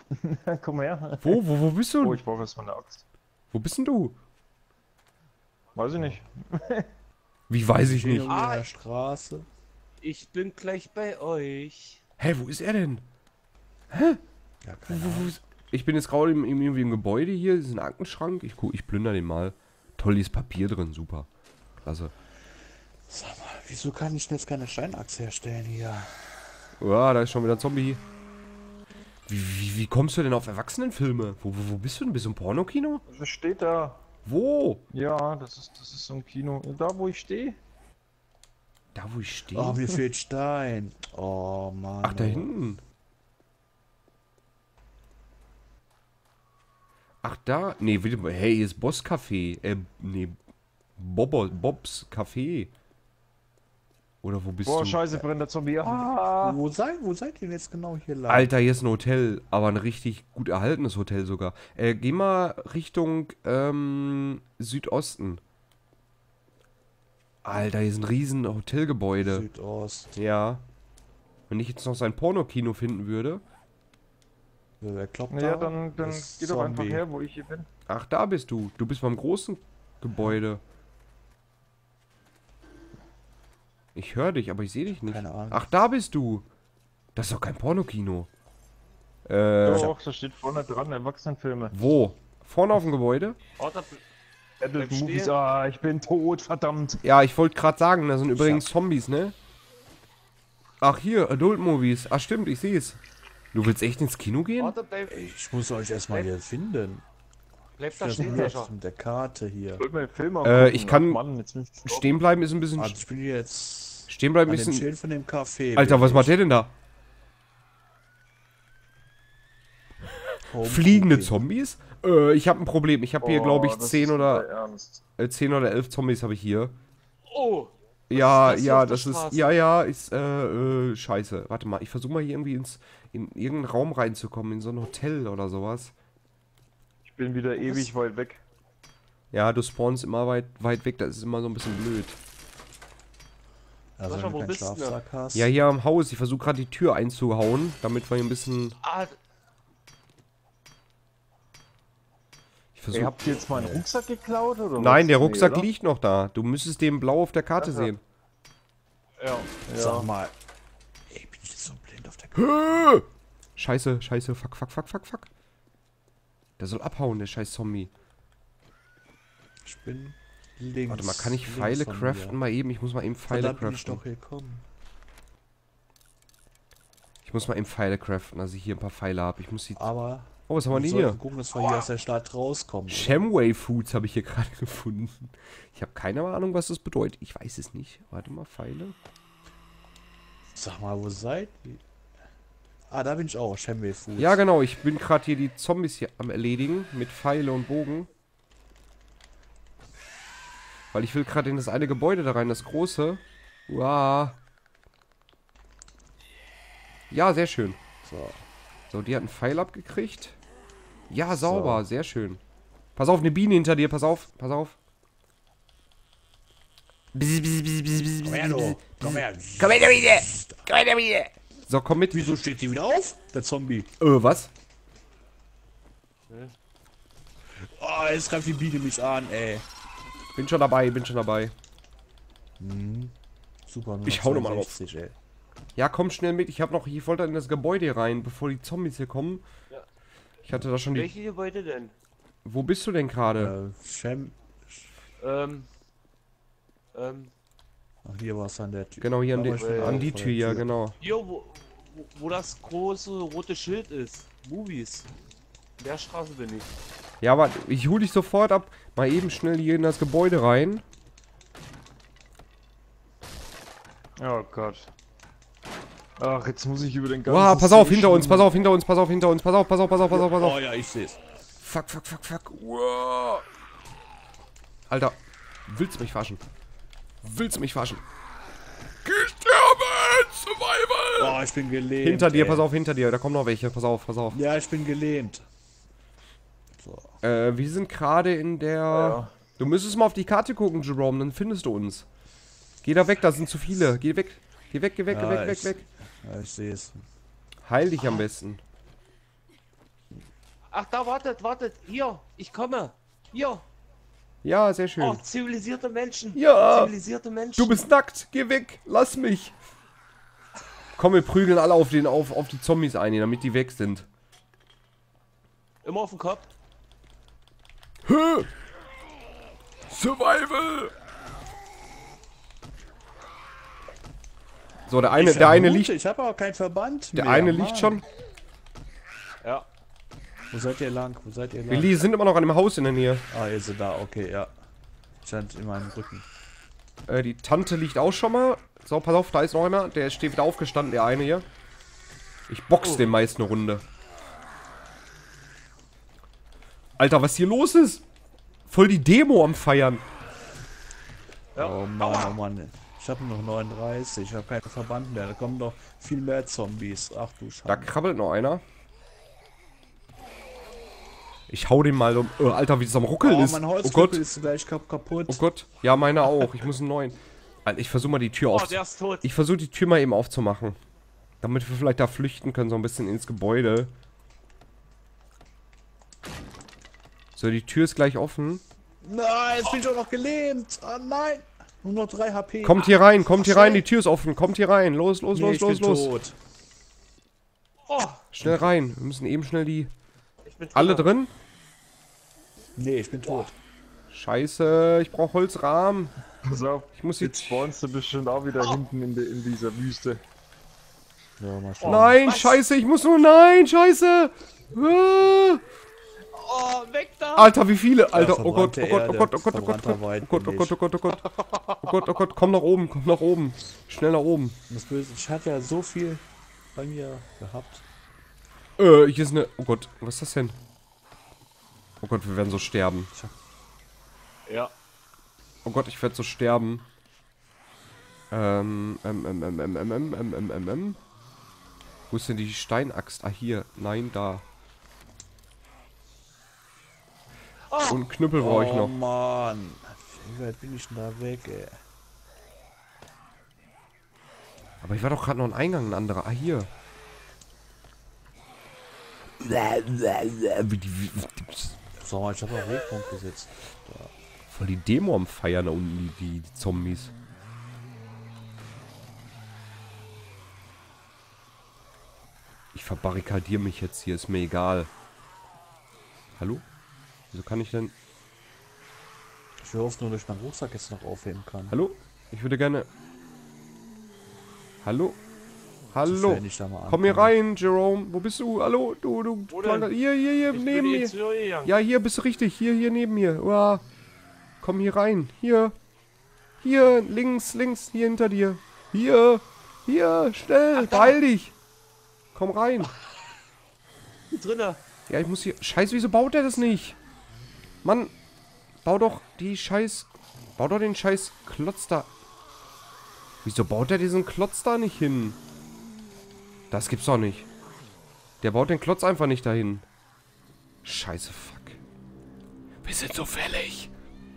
Komm her. Wo bist du? Oh, ich brauche erstmal eine Axt. Wo bist denn du? Weiß ich nicht. Wie weiß ich Stehen nicht? irgendwie an der Straße. Ich bin gleich bei euch. Hä, wo ist er denn? Ja, keine Wo Ahnung. ist... Ich bin jetzt gerade irgendwie im Gebäude hier. Das ist ein Aktenschrank. Ich plünder den mal. Toll, hier ist Papier drin. Super. Klasse. Sag mal, wieso kann ich denn jetzt keine Steinachse herstellen hier? Ja, da ist schon wieder ein Zombie. Wie kommst du denn auf Erwachsenenfilme? Wo bist du denn? Bist du im Pornokino? Was steht da? Wo? Ja, das ist so ein Kino. Da, wo ich stehe? Da, wo ich stehe? Oh, mir fehlt Stein. Oh, Mann. Ach, da hinten. Ach, da? Nee, hey, hier ist Boss Café. Nee, Bobs Café. Oder wo bist Boah, du? scheiße, brennt der Zombie. Ah. Wo seid ihr denn jetzt genau hier lang? Alter, hier ist ein Hotel, aber ein richtig gut erhaltenes Hotel sogar. Geh mal Richtung Südosten. Alter, hier ist ein riesen Hotelgebäude. Südost. Ja. Wenn ich jetzt noch sein Pornokino finden würde. Wer kloppt Ja, da? dann Das geh doch einfach Zombie. her, wo ich hier bin. Ach, da bist du. Du bist beim großen Gebäude. Ich höre dich, aber ich sehe dich nicht. Keine Ahnung. Ach, da bist du. Das ist doch kein Pornokino. Doch, da steht vorne dran, Erwachsenenfilme. Wo? Vorne auf dem Gebäude? Oh, da, Adult Bleib Movies, stehen. ich bin tot, verdammt. Ja, ich wollte gerade sagen, da sind übrigens Zombies, ne? Ach, hier, Adult Movies. Ach, stimmt, ich sehe es. Du willst echt ins Kino gehen? warte, bleib Ich muss euch erstmal hier finden. da Das stehen, ist Sascha. mit der Karte hier. Ich wollte mir den Film angucken. ich kann- Ach Mann, jetzt bin ich gestorben. Stehen bleiben ist ein bisschen... Also ich bin hier jetzt Stehen bleiben an ist dem ein... Schild von dem Café. Alter, was macht der denn da? Fliegende Zombies? Ich habe ein Problem. Ich habe hier, glaube ich, Boah, das 10 ist oder... super ernst. 10 oder 11 Zombies habe ich hier. Oh! Ja, ist das hier ja, auf der das ist... Straße? Ja, ist, scheiße. Warte mal, ich versuche mal hier irgendwie in irgendeinen Raum reinzukommen, in so ein Hotel oder sowas. Ich bin wieder ewig weit weg. Ja, du spawnst immer weit weg, das ist immer so ein bisschen blöd. Also Sascha, wenn du wo keinen bist du denn? Schlafsack hast. Ja, hier am Haus, ich versuche gerade die Tür einzuhauen, damit wir hier ein bisschen... Ah, Ich Ey, versuche... habt ihr jetzt meinen Rucksack geklaut oder Nein, was? der Rucksack oder? liegt noch da. Du müsstest den blau auf der Karte Ach ja. sehen. ja. Sag mal. Ey, bin ich jetzt so blind auf der Karte? Scheiße, fuck. Der soll abhauen, der scheiß Zombie. Ich bin links. Warte mal, kann ich links Pfeile von craften? mir. Mal eben, ich muss mal eben Pfeile Verdammt, bin ich craften. doch gekommen. Ich muss mal eben Pfeile craften, dass ich hier ein paar Pfeile habe. Ich muss die... Aber Oh, was haben wir wir denn sollten hier? gucken, dass wir hier aus der Stadt rauskommen. Shamway Foods habe ich hier gerade gefunden. Ich habe keine Ahnung, was das bedeutet. Ich weiß es nicht. Warte mal, Pfeile. Sag mal, wo seid ihr? Ah, da bin ich auch. Shamway Food. Ja, genau. Ich bin gerade hier die Zombies hier am Erledigen. Mit Pfeile und Bogen. Weil ich will gerade in das eine Gebäude da rein, das große. Uah. Ja, sehr schön. So. So, die hat einen Pfeil abgekriegt. Ja, sauber, sehr schön. Pass auf, eine Biene hinter dir, pass auf. Komm her, du. Komm her. So, komm mit. Wieso steht die wieder auf? Der Zombie. Was? Oh, jetzt greift die Biene mich an, ey. Bin schon dabei. Super, Ich hau noch mal 62, ey. Ja, komm schnell mit. Ich wollte in das Gebäude rein, bevor die Zombies hier kommen. Ja. Ich hatte da schon die... Welche Gebäude denn? Wo bist du denn gerade? Ähm. Ach, hier war es an der Tür. Genau, hier an, Da war ich schon an die vor Tür, der ja, genau. Hier, wo das große rote Schild ist. Movies. In der Straße bin ich. Ja, aber ich hol dich sofort ab. Mal eben schnell hier in das Gebäude rein. Oh Gott. Ach, jetzt muss ich über den ganzen... Wow, pass auf, See hinter uns, schwimmen. pass auf, hinter uns. Pass auf. Oh ja, ich seh's. Fuck. Wow. Alter, willst du mich verarschen? Gesterben! Survival! Oh, ich bin gelähmt. Hinter dir, ey. pass auf, hinter dir. Da kommen noch welche. Pass auf. Ja, ich bin gelähmt. So. Wir sind gerade in der... Ja. Du müsstest mal auf die Karte gucken, Jerome, dann findest du uns. Geh da weg, da sind zu viele. Geh weg. Geh weg. Ja, ich seh's. Heil dich am besten. Ach, da, wartet, wartet. Hier, ich komme. Hier. Ja, sehr schön. Oh, zivilisierte Menschen. Ja. Zivilisierte Menschen. Du bist nackt, geh weg, lass mich. Komm, wir prügeln alle auf die Zombies ein, hier, damit die weg sind. Immer auf den Kopf. Hä? Survival! So, der eine liegt. Ich habe aber keinen Verband Der mehr, eine Mann. liegt schon. Ja. Wo seid ihr lang? Wo seid ihr lang? Wir sind immer noch an dem Haus in der Nähe. Ah, ihr seid da, okay, ja. Stand in meinem Rücken. Die Tante liegt auch schon mal. So, pass auf, da ist noch einer. Der steht wieder aufgestanden, der eine hier. Ich box den meist eine Runde. Alter, was hier los ist? Voll die Demo am Feiern. Ja. Oh Mann, oh Mann. Ich habe noch 39, ich habe keinen Verband mehr. Da kommen noch viel mehr Zombies. Ach du Da Scheiße. krabbelt noch einer. Ich hau den mal um. Alter, wie das am Ruckeln Oh, ist. mein Oh Gott. Holzknüppel ist gleich kaputt. Oh Gott. Ja, meiner auch. Ich muss einen neuen. Alter, ich versuche mal die Tür Oh, aufzumachen. der ist tot. Ich versuche die Tür mal eben aufzumachen. Damit wir vielleicht da flüchten können, so ein bisschen ins Gebäude. So, die Tür ist gleich offen. Nein, jetzt bin ich auch noch gelähmt. Ah nein. Nur noch 3 HP. Kommt hier rein, kommt hier Ach, rein, schnell. die Tür ist offen. Kommt hier rein. Los, los, Nee, los, ich los, bin los. tot. Oh, Schnell rein. Wir müssen eben schnell die... ich bin tot. Alle drin? Nee, ich bin tot. Scheiße, ich brauche Holzrahmen. Pass auf, Ich muss jetzt spawnst du bestimmt auch wieder hinten in dieser Wüste. Ja, mal schauen. Nein, was? scheiße, ich muss nur... Nein, scheiße. Ah. Oh, weg da. Alter, wie viele? Alter, oh Gott, verbrannte oh Gott, oh Erde, Gott, oh Gott, oh Gott, oh verbrannter Gott, Wald oh Gott, oh bin Gott, oh Gott, oh Gott, oh Gott, oh Gott, komm nach oben, komm nach oben. Schnell nach oben. Das Böse, ich hatte ja so viel bei mir gehabt. Hier ist eine... Oh Gott, was ist das denn? Oh Gott, wir werden so sterben. Ja. Oh Gott, ich werde so sterben. Wo ist denn die Steinaxt? Ah, hier. Nein, da. Und Knüppel brauche ich Oh noch. Mann. Wie weit bin ich denn da weg, ey? Aber ich war doch gerade noch ein Eingang, ein anderer. Ah, hier. So, ich habe auf Wegpunkt gesetzt. Voll die Demo am Feiern da unten, die Zombies. Ich verbarrikadiere mich jetzt hier, ist mir egal. Hallo? Wieso kann ich denn... Ich hoffe nur, dass ich meinen Rucksack jetzt noch aufheben kann. Hallo? Ich würde gerne... Hallo? Hallo? Sofern ich da mal Komm hier ankomme. rein, Jerome. Wo bist du? Hallo? Du Wo denn? Hier, Ich neben bin mir. jetzt wieder gegangen. Ja, hier bist du richtig. Hier neben mir. Uah. Komm hier rein. Hier. Hier, links, hier hinter dir. Hier, schnell, beeil dich. Komm rein. Hier drinne. Ja, ich muss hier... Scheiße, wieso baut er das nicht? Mann, bau doch den scheiß Klotz da... Wieso baut er diesen Klotz da nicht hin? Das gibt's doch nicht. Der baut den Klotz einfach nicht dahin. Scheiße, fuck. Wir sind so fällig.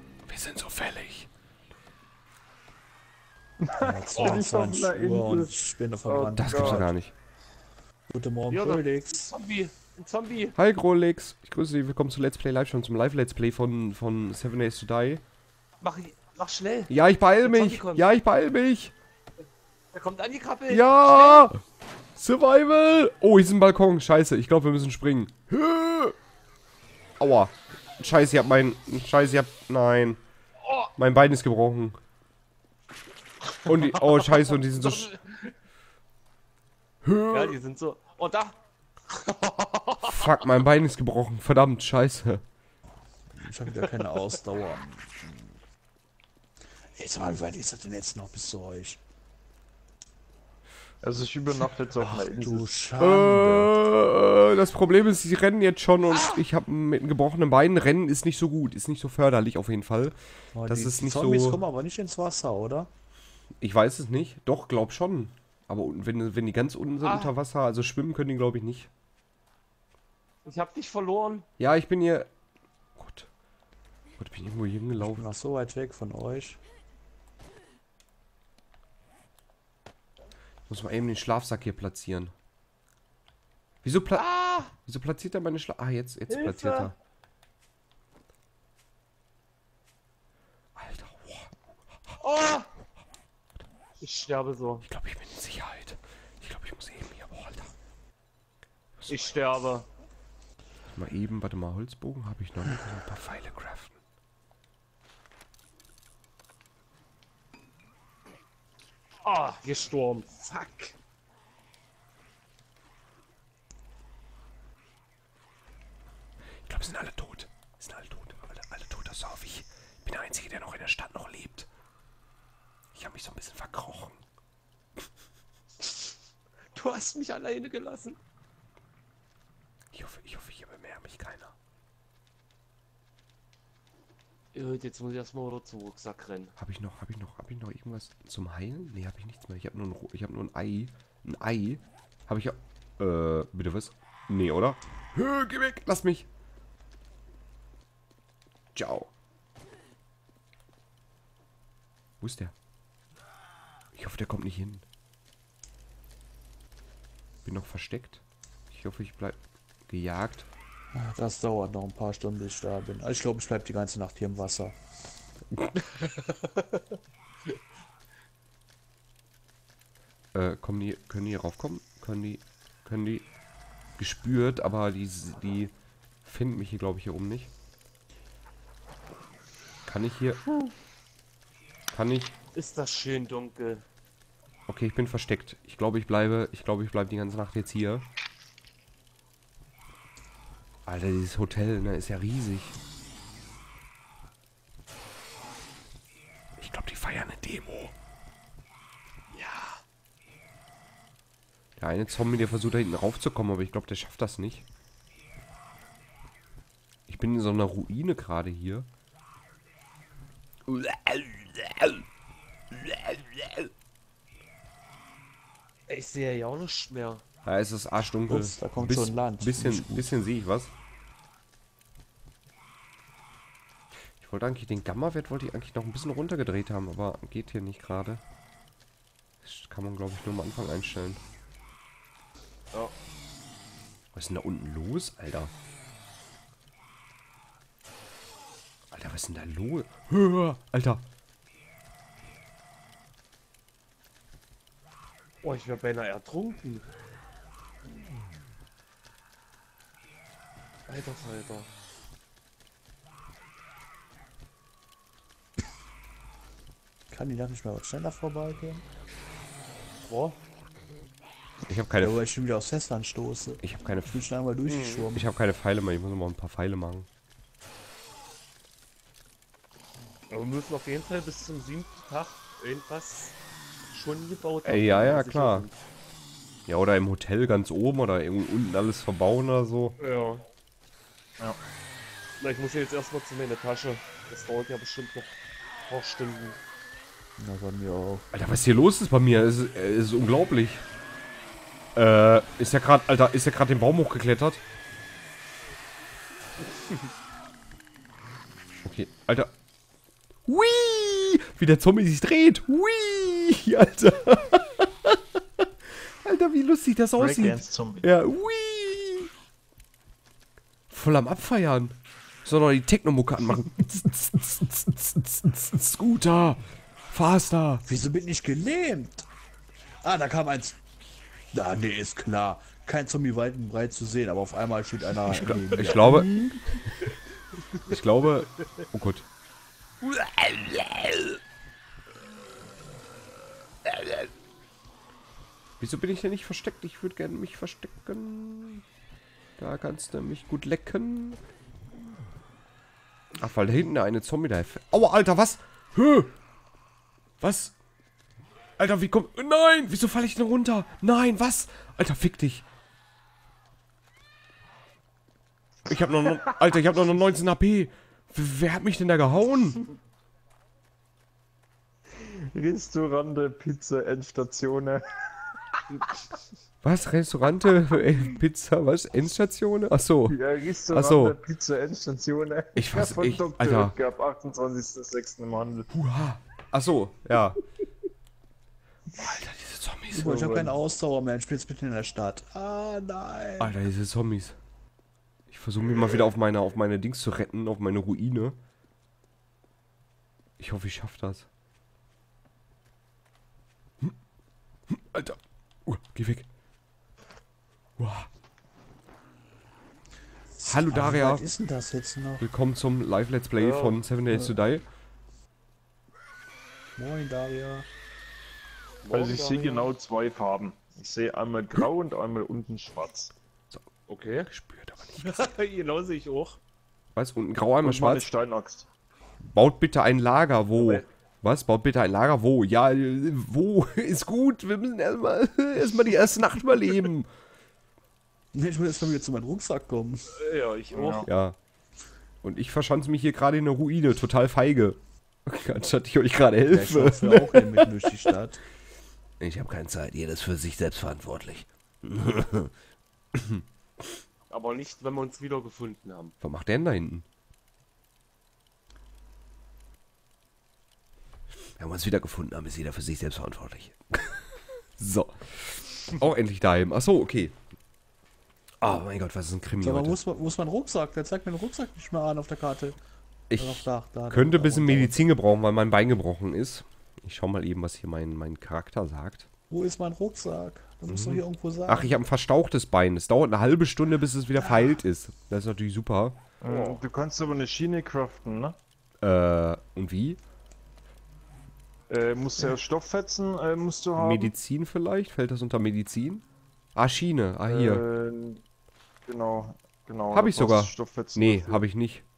Ja, 22 Uhr und ich bin verbrannt. Das gibt's doch gar nicht. Guten Morgen, Ja, da- Felix. Zombie. Ein Zombie. Hi, Grolix. Ich grüße dich. Willkommen zu Let's Play Live schon zum Live-Let's Play von 7 Days to Die. Mach schnell. Ja, ich beeil Der mich. Zombie kommt. Ja, ich beeil mich. Der kommt angekrabbelt. Ja! Survival! Oh, hier ist ein Balkon. Scheiße, ich glaube, wir müssen springen. Aua. Scheiße, nein. Mein Bein ist gebrochen. Und die... Oh, scheiße, und die sind so... Ja, die sind so. Oh, da. Fuck, mein Bein ist gebrochen. Verdammt, scheiße. Ich habe wieder keine Ausdauer. Jetzt mal, wie weit ist das denn jetzt noch bis zu euch? Also ich übernachte jetzt auf Ach einer Insel. du Schande. Das Problem ist, sie rennen jetzt schon und ich habe mit einem gebrochenen Bein. Rennen ist nicht so gut, ist nicht so förderlich auf jeden Fall. Oh, das die, ist die nicht Zombies so... kommen aber nicht ins Wasser, oder? Ich weiß es nicht. Doch, glaub schon. Aber wenn die ganz unten sind unter Wasser, also schwimmen können die, glaube ich, nicht. Ich hab dich verloren. Ja, ich bin hier... Gott. Gott, ich bin irgendwo hier Ich bin hingelaufen. noch so weit weg von euch. Muss mal eben den Schlafsack hier platzieren. Wieso Ah! Wieso platziert er meine Schla... Ah, jetzt Hilfe! platziert er. Alter, wow. Oh! Ich sterbe so. Ich glaube, ich bin in Sicherheit. Ich glaube, ich muss eben hier... Oh, Alter. Ich sterbe. Mal eben, warte mal, Holzbogen habe ich noch. Ich muss ein paar Pfeile craften. Ah, gestorben. Fuck. Ich glaube, sind alle tot. Sind alle tot. Alle tot, das hoffe ich. Ich bin der Einzige, der noch in der Stadt noch lebt. Ich habe mich so ein bisschen verkrochen. Du hast mich alleine gelassen. Ich hoffe, hier bemerkt mich keiner. Jetzt muss ich erstmal wieder zum Rucksack rennen. Hab ich noch irgendwas zum Heilen? Nee, habe ich nichts mehr. Ich habe nur ein Ei. Ein Ei. Habe ich ja... bitte was? Nee, oder? Geh weg, lass mich. Ciao. Wo ist der? Ich hoffe, der kommt nicht hin. Bin noch versteckt. Ich hoffe, ich bleib gejagt. Das dauert noch ein paar Stunden, bis ich da bin. Also ich glaube, ich bleibe die ganze Nacht hier im Wasser. Können die hier raufkommen? Können die gespürt, aber die finden mich hier, glaube ich, hier oben nicht. Kann ich hier... Kann ich... Ist das schön dunkel. Okay, ich bin versteckt. Ich glaube, ich bleibe die ganze Nacht jetzt hier. Alter, dieses Hotel, ne, ist ja riesig. Ich glaube, die feiern eine Demo. Ja. Der eine Zombie, der versucht da hinten raufzukommen, aber ich glaube, der schafft das nicht. Ich bin in so einer Ruine gerade hier. Ich sehe ja auch nichts mehr. Da ist es arschdunkel. Ups, da kommt schon Land. Bisschen sehe ich was. Ich wollte eigentlich den Gamma-Wert noch ein bisschen runtergedreht haben, aber geht hier nicht gerade. Das kann man, glaube ich, nur am Anfang einstellen. Ja. Was ist denn da unten los, Alter? Alter, was ist denn da los? Alter. Oh, ich wäre beinahe ertrunken. Alter Falter. Kann die Nacht nicht mal was schneller vorbeigehen? Boah. Ich habe Ja, keine... weil ich schon wieder aufs Festland stoße. Ich habe keine... Ich bin schon einmal durchgeschwommen. Ich habe keine Pfeile mehr. Ich muss noch mal ein paar Pfeile machen. Aber wir müssen auf jeden Fall bis zum 7. Tag irgendwas schon gebaut haben. Ja, ja, damit wir klar. sicher Ja, oder im Hotel ganz oben oder irgendwo unten alles verbauen oder so. sind. Ja. Ja. Na, ich muss jetzt erstmal zu meiner Tasche. Das dauert ja bestimmt noch ein paar Stunden. Na, bei mir auch. Alter, was hier los ist bei mir? Es ist unglaublich. Ist ja gerade den Baum hochgeklettert. Okay, Alter. Hui! Wie der Zombie sich dreht. Hui! Alter. Alter, wie lustig das aussieht. Breakdance-Zombie. Ja, hui! Voll am Abfeiern. Soll noch die Techno-Mucke anmachen. Scooter! Faster! Wieso bin ich gelähmt? Ah, da kam eins. Ah, nee, ist klar. Kein Zombie weit und breit zu sehen, aber auf einmal steht einer. Ich glaube. Ich glaube. Oh Gott. Wieso bin ich denn nicht versteckt? Ich würde gerne mich verstecken. Da kannst du mich gut lecken. Ach, weil da hinten der eine Zombie da. Aua, Alter, was? Hö! Was? Alter, wie kommt... Nein! Wieso falle ich denn runter? Nein, was? Alter, fick dich. Ich hab noch... Alter, ich hab noch 19 HP. Wer hat mich denn da gehauen? Restaurante, Pizza, Endstation. Was? Restaurante, Pizza, was? Endstation? Ach so. Ja, Restaurante, Ach so. Pizza, Endstation. Ich weiß- von ich- Dr. Alter. Oetker ab 28.06. im Handel. Huha. Ach so, ja. Alter, diese Zombies. Super, ich habe keine Ausdauer mehr. Ich bin jetzt mitten in der Stadt. Ah, nein. Alter, diese Zombies. Ich versuche mich mal wieder auf meine Dings zu retten, auf meine Ruine. Ich hoffe, ich schaffe das. Alter. Geh weg. Uah. Hallo Wie Daria. weit ist denn das jetzt noch? Willkommen zum Live-Let's Play von 7 Days to Die. Moin, Daria. Also ich sehe genau zwei Farben. Ich sehe einmal grau und einmal unten schwarz. Okay. Gespürt aber nicht. Genau sehe ich auch. Was? Unten grau, einmal Und meine schwarz? Steinaxt. Baut bitte ein Lager. Wo? Aber- Was? Baut bitte ein Lager? Wo? Ja, wo? Ist gut. Wir müssen erstmal die erste Nacht überleben. Ich will erst mal wieder zu meinem Rucksack kommen. Ja, ich auch. Ja. Und ich verschanze mich hier gerade in der Ruine. Total feige. Anstatt ich euch gerade Ja, ich helfe. laufe auch hier mitten durch die Stadt. Ich habe keine Zeit. Jeder ist für sich selbst verantwortlich. Aber nicht, wenn wir uns wiedergefunden haben. Was macht der denn da hinten? Wenn wir uns wieder gefunden haben, ist jeder für sich selbst verantwortlich. So. Auch endlich daheim. Achso, okay. Oh mein Gott, was ist ein Krimi Sag mal, heute? wo ist mein Rucksack? Der zeigt mir den Rucksack nicht mehr an auf der Karte. Ich Da, könnte ein bisschen da. Medizin gebrauchen, weil mein Bein gebrochen ist. Ich schau mal eben, was hier mein Charakter sagt. Wo ist mein Rucksack? Das muss doch hier irgendwo sein. Ach, ich habe ein verstauchtes Bein. Es dauert eine halbe Stunde, bis es wieder verheilt ist. Das ist natürlich super. Du kannst aber eine Schiene craften, ne? Und wie? Musst du ja Stofffetzen, musst du haben. Medizin vielleicht? Fällt das unter Medizin? Ah, Schiene. Ah, hier. Genau. Hab ich da brauchst du sogar. Stofffetzen Nee, dafür. habe ich nicht.